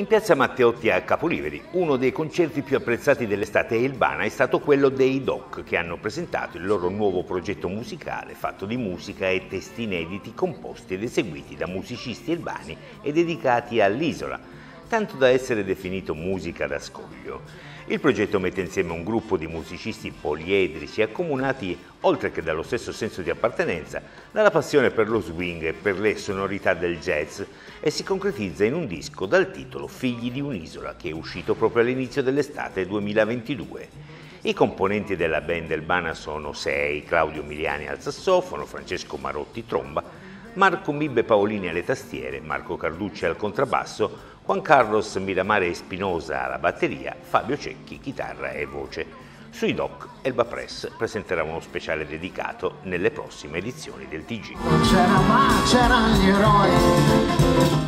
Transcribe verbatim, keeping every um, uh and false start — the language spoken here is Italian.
In piazza Matteotti a Capoliveri, uno dei concerti più apprezzati dell'estate ilbana è stato quello dei Doc, che hanno presentato il loro nuovo progetto musicale fatto di musica e testi inediti composti ed eseguiti da musicisti ilbani e dedicati all'isola, tanto da essere definito musica da scoglio. Il progetto mette insieme un gruppo di musicisti poliedrici accomunati, oltre che dallo stesso senso di appartenenza, dalla passione per lo swing e per le sonorità del jazz, e si concretizza in un disco dal titolo Figli di un'isola, che è uscito proprio all'inizio dell'estate duemilaventidue. I componenti della band ilbana sono sei: Claudio Miliani al sassofono, Francesco Marotti tromba, Marco Mibbe Paolini alle tastiere, Marco Carducci al contrabbasso, Juan Carlos Miramare Espinosa alla batteria, Fabio Cecchi chitarra e voce. Sui Doc, Elba Press presenterà uno speciale dedicato nelle prossime edizioni del T G. Non c'era ma c'erano gli eroi.